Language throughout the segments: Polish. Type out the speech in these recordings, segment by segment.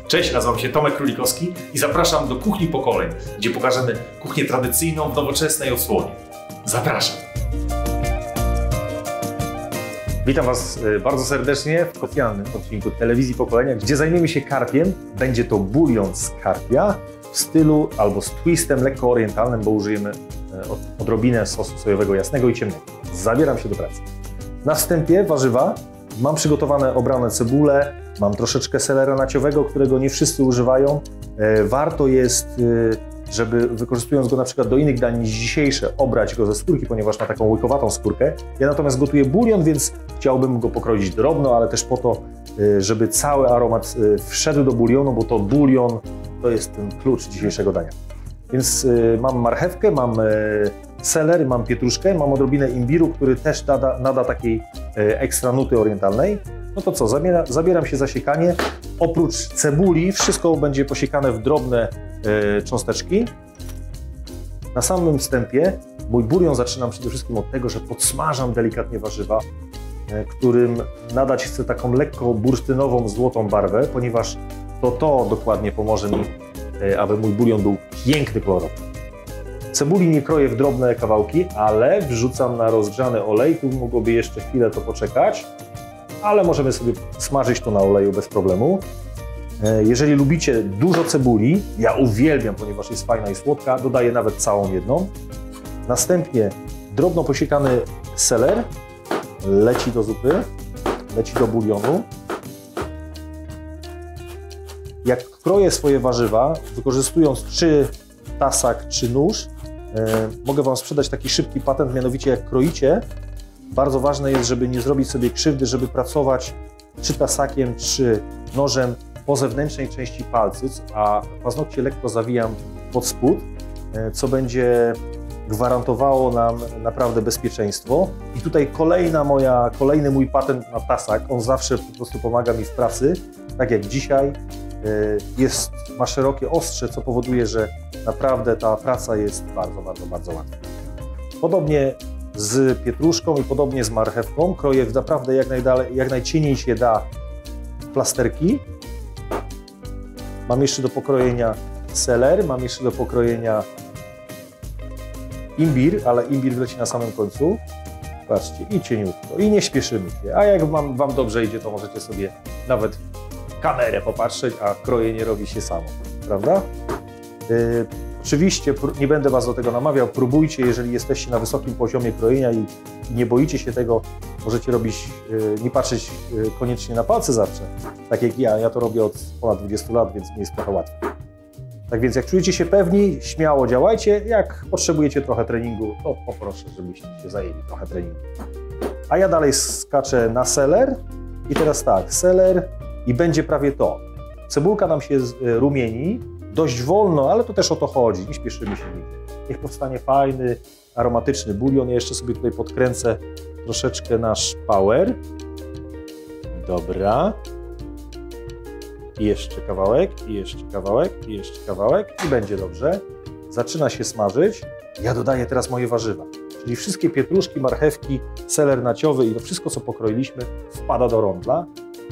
Cześć, nazywam się Tomek Królikowski i zapraszam do Kuchni Pokoleń, gdzie pokażemy kuchnię tradycyjną w nowoczesnej odsłonie. Zapraszam! Witam Was bardzo serdecznie w specjalnym odcinku Telewizji Pokolenia, gdzie zajmiemy się karpiem. Będzie to bulion z karpia w stylu albo z twistem lekko orientalnym, bo użyjemy odrobinę sosu sojowego jasnego i ciemnego. Zabieram się do pracy. Na wstępie warzywa. Mam przygotowane obrane cebule, mam troszeczkę selera naciowego, którego nie wszyscy używają. Warto jest, żeby wykorzystując go na przykład do innych dań niż dzisiejsze, obrać go ze skórki, ponieważ ma taką łykowatą skórkę. Ja natomiast gotuję bulion, więc chciałbym go pokroić drobno, ale też po to, żeby cały aromat wszedł do bulionu, bo to bulion to jest ten klucz dzisiejszego dania. Więc mam marchewkę, mam seler, mam pietruszkę, mam odrobinę imbiru, który też nada takiej ekstra nuty orientalnej. No to co, zabieram się za siekanie. Oprócz cebuli wszystko będzie posiekane w drobne cząsteczki. Na samym wstępie mój bulion zaczynam przede wszystkim od tego, że podsmażam delikatnie warzywa, którym nadać chcę taką lekko bursztynową, złotą barwę, ponieważ to dokładnie pomoże mi, aby mój bulion był piękny kolorowy. Cebuli nie kroję w drobne kawałki, ale wrzucam na rozgrzany olej. Tu mogłoby jeszcze chwilę to poczekać, ale możemy sobie smażyć to na oleju bez problemu. Jeżeli lubicie dużo cebuli, ja uwielbiam, ponieważ jest fajna i słodka, dodaję nawet całą jedną. Następnie drobno posiekany seler leci do zupy, leci do bulionu. Jak kroję swoje warzywa, wykorzystując czy tasak, czy nóż, mogę Wam sprzedać taki szybki patent, mianowicie jak kroicie, bardzo ważne jest, żeby nie zrobić sobie krzywdy, żeby pracować czy tasakiem, czy nożem po zewnętrznej części palcyc, a paznokcie lekko zawijam pod spód, co będzie gwarantowało nam naprawdę bezpieczeństwo. I tutaj kolejny mój patent na tasak, on zawsze po prostu pomaga mi w pracy, tak jak dzisiaj. Ma szerokie ostrze, co powoduje, że naprawdę ta praca jest bardzo łatwa. Podobnie z pietruszką i podobnie z marchewką kroję naprawdę jak najcieniej się da plasterki. Mam jeszcze do pokrojenia seler, mam jeszcze do pokrojenia imbir, ale imbir wleci na samym końcu. Patrzcie, i cieniutko, i nie śpieszymy się. A jak Wam dobrze idzie, to możecie sobie nawet kamerę popatrzeć, a krojenie robi się samo, prawda? Oczywiście nie będę Was do tego namawiał, próbujcie, jeżeli jesteście na wysokim poziomie krojenia i nie boicie się tego, możecie robić, nie patrzeć koniecznie na palce zawsze, tak jak ja to robię od ponad 20 lat, więc mi jest trochę łatwiej. Tak więc jak czujecie się pewni, śmiało działajcie, jak potrzebujecie trochę treningu, to poproszę, żebyście się zajęli trochę treningu. A ja dalej skaczę na seler i teraz tak, seler i będzie prawie to. Cebulka nam się rumieni, dość wolno, ale to też o to chodzi, nie śpieszymy się nigdy. Niech powstanie fajny, aromatyczny bulion. Ja jeszcze sobie tutaj podkręcę troszeczkę nasz power. Dobra. I jeszcze kawałek, i jeszcze kawałek, i jeszcze kawałek i będzie dobrze. Zaczyna się smażyć. Ja dodaję teraz moje warzywa, czyli wszystkie pietruszki, marchewki, seler naciowy i to wszystko, co pokroiliśmy, wpada do rondla.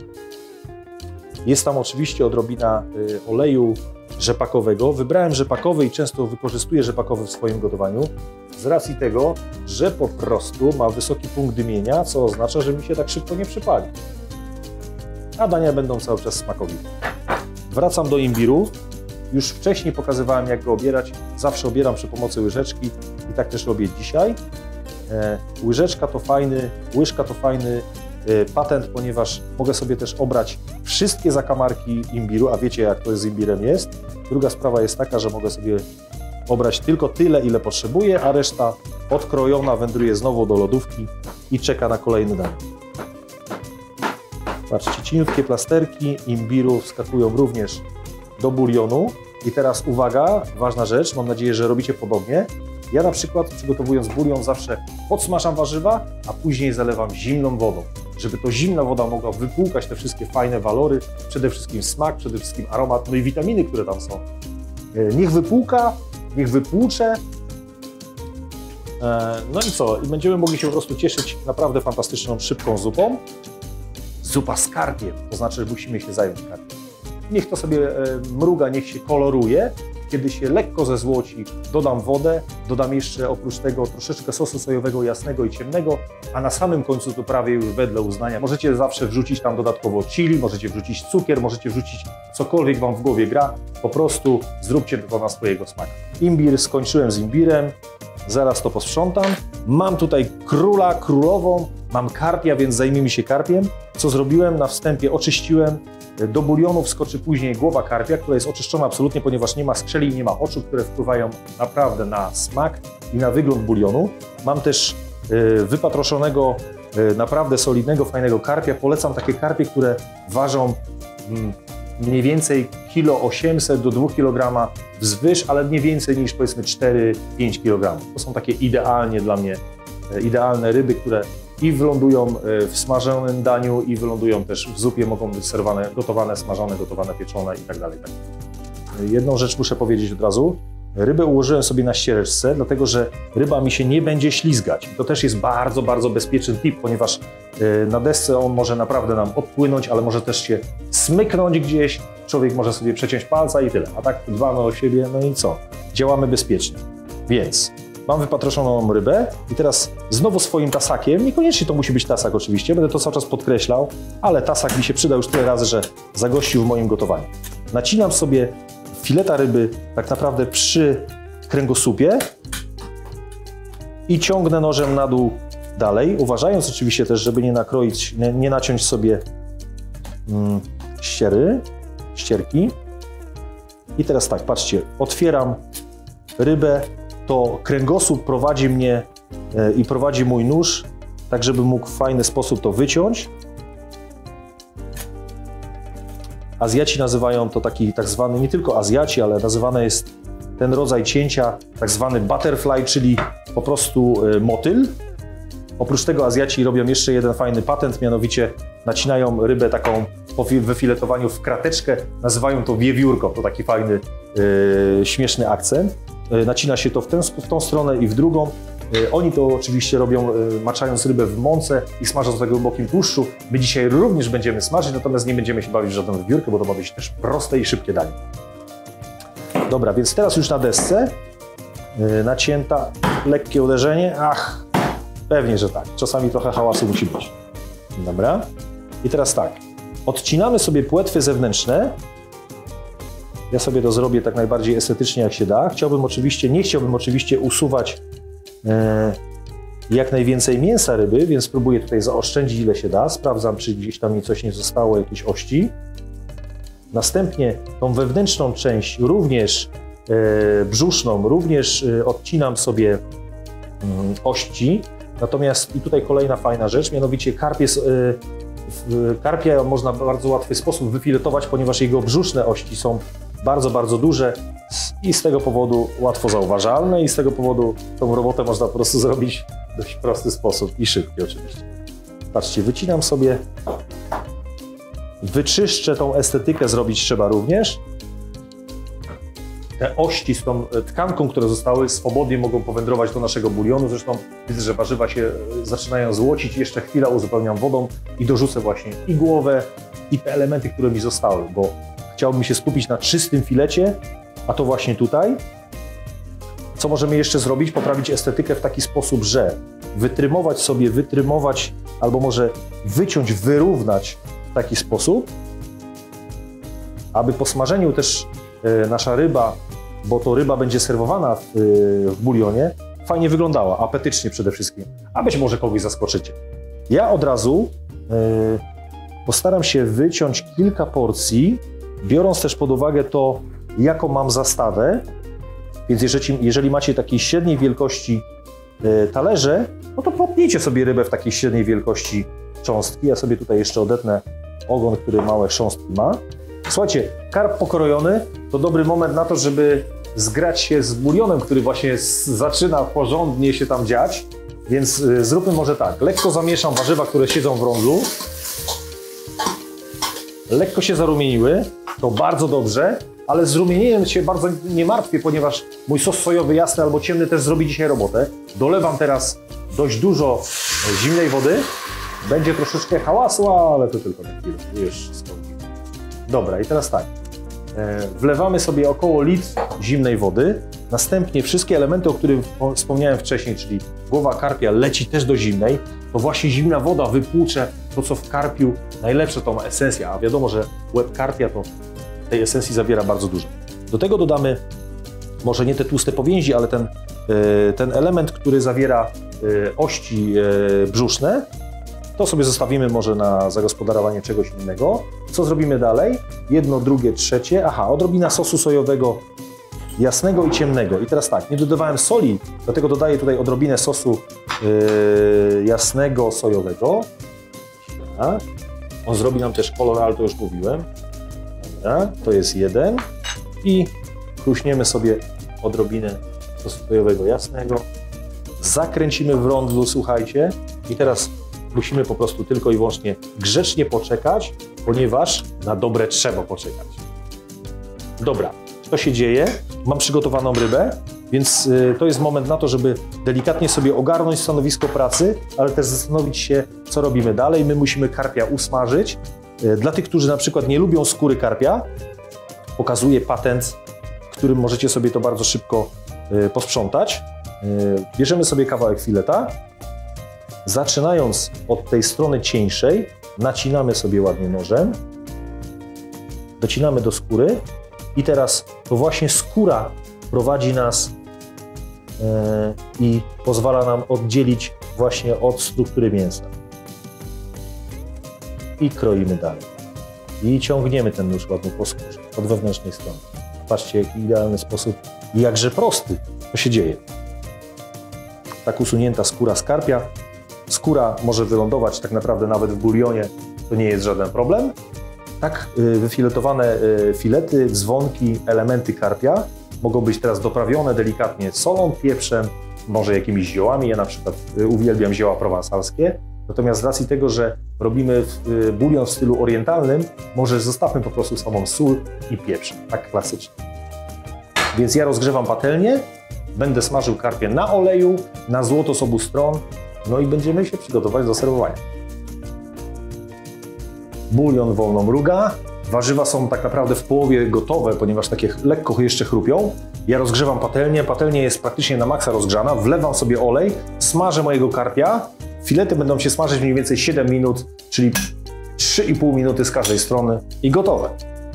Jest tam oczywiście odrobina oleju rzepakowego. Wybrałem rzepakowy i często wykorzystuję rzepakowy w swoim gotowaniu z racji tego, że po prostu ma wysoki punkt dymienia, co oznacza, że mi się tak szybko nie przypali. A dania będą cały czas smakowite. Wracam do imbiru. Już wcześniej pokazywałem, jak go obierać. Zawsze obieram przy pomocy łyżeczki i tak też robię dzisiaj. Łyżka to fajny patent, ponieważ mogę sobie też obrać wszystkie zakamarki imbiru, a wiecie, jak to z imbirem jest. Druga sprawa jest taka, że mogę sobie obrać tylko tyle, ile potrzebuję, a reszta odkrojona wędruje znowu do lodówki i czeka na kolejny danie. Patrzcie, cieniutkie plasterki imbiru wskakują również do bulionu. I teraz uwaga, ważna rzecz, mam nadzieję, że robicie podobnie. Ja na przykład, przygotowując bulion, zawsze podsmażam warzywa, a później zalewam zimną wodą, żeby to zimna woda mogła wypłukać te wszystkie fajne walory, przede wszystkim smak, przede wszystkim aromat, no i witaminy, które tam są. Niech wypłuka, niech wypłucze. No i co? I będziemy mogli się po prostu cieszyć naprawdę fantastyczną, szybką zupą. Zupa z karpiem, to znaczy, że musimy się zająć karpiem. niech to sobie mruga, niech się koloruje. Kiedy się lekko zezłoci, dodam wodę, dodam jeszcze oprócz tego troszeczkę sosu sojowego jasnego i ciemnego, a na samym końcu to prawie już wedle uznania. Możecie zawsze wrzucić tam dodatkowo chili, możecie wrzucić cukier, możecie wrzucić cokolwiek Wam w głowie gra, po prostu zróbcie to na swojego smaku. Imbir, skończyłem z imbirem, zaraz to posprzątam. Mam tutaj królową, mam karpia, więc zajmijmy się karpiem. Co zrobiłem? Na wstępie oczyściłem. Do bulionu wskoczy później głowa karpia, która jest oczyszczona absolutnie, ponieważ nie ma skrzeli i nie ma oczu, które wpływają naprawdę na smak i na wygląd bulionu. Mam też wypatroszonego, naprawdę solidnego, fajnego karpia. Polecam takie karpie, które ważą mniej więcej 800 do 2 kg wzwyż, ale nie więcej niż powiedzmy 4-5 kg. To są takie idealnie dla mnie, idealne ryby, które i wylądują w smażonym daniu, i wylądują też w zupie, mogą być serwowane, gotowane, smażone, gotowane, pieczone i tak dalej. Jedną rzecz muszę powiedzieć od razu. Rybę ułożyłem sobie na ściereczce, dlatego że ryba mi się nie będzie ślizgać. To też jest bardzo, bardzo bezpieczny tip, ponieważ na desce on może naprawdę nam odpłynąć, ale może też się smyknąć gdzieś. Człowiek może sobie przeciąć palca i tyle. A tak dbamy o siebie, no i co? Działamy bezpiecznie. Więc mam wypatroszoną rybę i teraz znowu swoim tasakiem, niekoniecznie to musi być tasak oczywiście, będę to cały czas podkreślał, ale tasak mi się przyda już tyle razy, że zagościł w moim gotowaniu. Nacinam sobie fileta ryby tak naprawdę przy kręgosłupie i ciągnę nożem na dół dalej, uważając oczywiście też, żeby nie nakroić, nie naciąć sobie ścierki. I teraz tak, patrzcie, otwieram rybę, to kręgosłup prowadzi mnie i prowadzi mój nóż, tak żeby mógł w fajny sposób to wyciąć. Azjaci nazywają to taki tak zwany, nie tylko Azjaci, ale nazywany jest ten rodzaj cięcia tak zwany butterfly, czyli po prostu motyl. Oprócz tego Azjaci robią jeszcze jeden fajny patent, mianowicie nacinają rybę taką po wyfiletowaniu w krateczkę, nazywają to wiewiórką, to taki fajny, śmieszny akcent. Nacina się to w tą stronę i w drugą. Oni to oczywiście robią maczając rybę w mące i smażąc na głębokim tłuszczu. My dzisiaj również będziemy smażyć, natomiast nie będziemy się bawić w żadną wiewiórkę, bo to ma być też proste i szybkie danie. Dobra, więc teraz już na desce nacięta, lekkie uderzenie. Ach, pewnie, że tak. Czasami trochę hałasu musi być. Dobra. I teraz tak, odcinamy sobie płetwy zewnętrzne. Ja sobie to zrobię tak najbardziej estetycznie jak się da. Nie chciałbym oczywiście usuwać jak najwięcej mięsa ryby, więc spróbuję tutaj zaoszczędzić ile się da. Sprawdzam, czy gdzieś tam mi coś nie zostało, jakieś ości. Następnie tą wewnętrzną część, również brzuszną, również odcinam sobie ości. Natomiast i tutaj kolejna fajna rzecz, mianowicie karpia można w bardzo łatwy sposób wyfiletować, ponieważ jego brzuszne ości są bardzo, bardzo duże i z tego powodu łatwo zauważalne i z tego powodu tą robotę można po prostu zrobić w dość prosty sposób i szybki oczywiście. Patrzcie, wycinam sobie, wyczyszczę tą estetykę, zrobić trzeba również. Te ości z tą tkanką, które zostały, swobodnie mogą powędrować do naszego bulionu. Zresztą widzę, że warzywa się zaczynają złocić. Jeszcze chwilę uzupełniam wodą i dorzucę właśnie i głowę, i te elementy, które mi zostały, bo chciałbym się skupić na czystym filecie, a to właśnie tutaj. Co możemy jeszcze zrobić? Poprawić estetykę w taki sposób, że wytrymować albo może wyciąć, wyrównać w taki sposób, aby po smażeniu też nasza ryba, bo to ryba będzie serwowana w bulionie, fajnie wyglądała, apetycznie przede wszystkim, a być może kogoś zaskoczycie. Ja od razu postaram się wyciąć kilka porcji, biorąc też pod uwagę to, jaką mam zastawę, więc jeżeli macie takiej średniej wielkości talerze, no to potnijcie sobie rybę w takiej średniej wielkości cząstki. Ja sobie tutaj jeszcze odetnę ogon, który małe chrząstki ma. Słuchajcie, karp pokrojony to dobry moment na to, żeby zgrać się z bulionem, który właśnie zaczyna porządnie się tam dziać. Więc zróbmy może tak, lekko zamieszam warzywa, które siedzą w rondlu. Lekko się zarumieniły, to bardzo dobrze, ale z rumienieniem się bardzo nie martwię, ponieważ mój sos sojowy jasny albo ciemny też zrobi dzisiaj robotę. Dolewam teraz dość dużo zimnej wody. Będzie troszeczkę hałasu, ale to tylko na chwilę, już skończy. Dobra, i teraz tak. Wlewamy sobie około litr zimnej wody. Następnie wszystkie elementy, o których wspomniałem wcześniej, czyli głowa karpia leci też do zimnej, to właśnie zimna woda wypłucze to, co w karpiu najlepsze, tą esencję, a wiadomo, że łeb karpia to tej esencji zawiera bardzo dużo. Do tego dodamy może nie te tłuste powięzi, ale ten element, który zawiera ości brzuszne. To sobie zostawimy może na zagospodarowanie czegoś innego. Co zrobimy dalej? Jedno, drugie, trzecie. Aha, odrobina sosu sojowego jasnego i ciemnego. I teraz tak, nie dodawałem soli, dlatego dodaję tutaj odrobinę sosu jasnego sojowego. Tak. On zrobi nam też kolor, ale to już mówiłem. Dobra, to jest jeden. I chruśniemy sobie odrobinę sosu sojowego jasnego. Zakręcimy w rondlu, słuchajcie. I teraz musimy po prostu tylko i wyłącznie grzecznie poczekać, ponieważ na dobre trzeba poczekać. Dobra, co się dzieje? Mam przygotowaną rybę, więc to jest moment na to, żeby delikatnie sobie ogarnąć stanowisko pracy, ale też zastanowić się, co robimy dalej. My musimy karpia usmażyć. Dla tych, którzy na przykład nie lubią skóry karpia, pokazuję patent, którym możecie sobie to bardzo szybko posprzątać. Bierzemy sobie kawałek fileta. Zaczynając od tej strony cieńszej, nacinamy sobie ładnie nożem, docinamy do skóry i teraz to właśnie skóra prowadzi nas i pozwala nam oddzielić właśnie od struktury mięsa. I kroimy dalej. I ciągniemy ten nóż ładnie po skórze, od wewnętrznej strony. Patrzcie, jaki idealny sposób i jakże prosty to się dzieje. Tak usunięta skóra z karpia. Skóra może wylądować tak naprawdę nawet w bulionie, to nie jest żaden problem. Tak wyfiletowane filety, dzwonki, elementy karpia mogą być teraz doprawione delikatnie solą, pieprzem, może jakimiś ziołami. Ja na przykład uwielbiam zioła prowansalskie. Natomiast z racji tego, że robimy bulion w stylu orientalnym, może zostawmy po prostu samą sól i pieprz, tak klasycznie. Więc ja rozgrzewam patelnię, będę smażył karpie na oleju, na złoto z obu stron. No i będziemy się przygotować do serwowania. Bulion wolno mruga. Warzywa są tak naprawdę w połowie gotowe, ponieważ takie lekko jeszcze chrupią. Ja rozgrzewam patelnię. Patelnia jest praktycznie na maksa rozgrzana. Wlewam sobie olej, smażę mojego karpia. Filety będą się smażyć mniej więcej 7 minut, czyli 3,5 minuty z każdej strony i gotowe.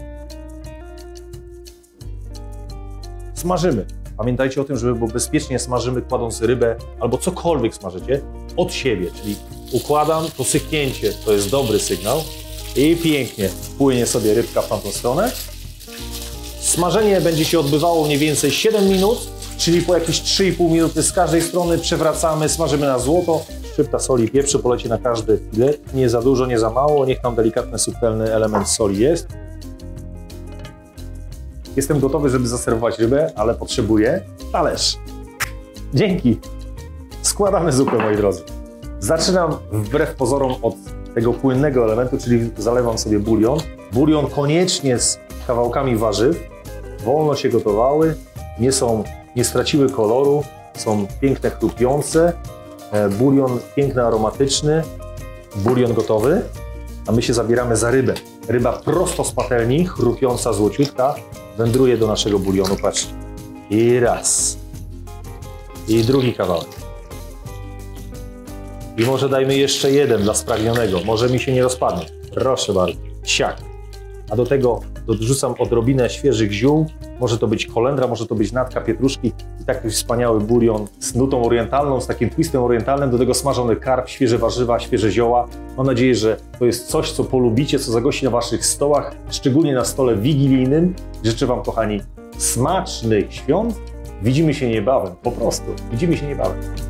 Smażymy. Pamiętajcie o tym, że bezpiecznie smażymy, kładąc rybę albo cokolwiek smażycie od siebie, czyli układam, to syknięcie to jest dobry sygnał i pięknie płynie sobie rybka w tamtą stronę. Smażenie będzie się odbywało mniej więcej 7 minut, czyli po jakieś 3,5 minuty z każdej strony przewracamy, smażymy na złoto. Szczypta soli i pieprzu poleci na każdy filet, nie za dużo, nie za mało, niech tam delikatny, subtelny element soli jest. Jestem gotowy, żeby zaserwować rybę, ale potrzebuję talerz. Dzięki. Składamy zupę, moi drodzy. Zaczynam wbrew pozorom od tego płynnego elementu, czyli zalewam sobie bulion. Bulion koniecznie z kawałkami warzyw. Wolno się gotowały, nie straciły koloru, są piękne, chrupiące. Bulion piękny, aromatyczny. Bulion gotowy, a my się zabieramy za rybę. Ryba prosto z patelni, chrupiąca, złociutka, wędruje do naszego bulionu, patrzcie. I raz. I drugi kawałek. I może dajmy jeszcze jeden dla spragnionego. Może mi się nie rozpadnie. Proszę bardzo. Siak. A do tego dorzucam odrobinę świeżych ziół. Może to być kolendra, może to być natka pietruszki. I taki wspaniały bulion z nutą orientalną, z takim twistem orientalnym. Do tego smażony karp, świeże warzywa, świeże zioła. Mam nadzieję, że to jest coś, co polubicie, co zagości na waszych stołach, szczególnie na stole wigilijnym. Życzę wam, kochani, smacznych świąt. Widzimy się niebawem, po prostu. Widzimy się niebawem.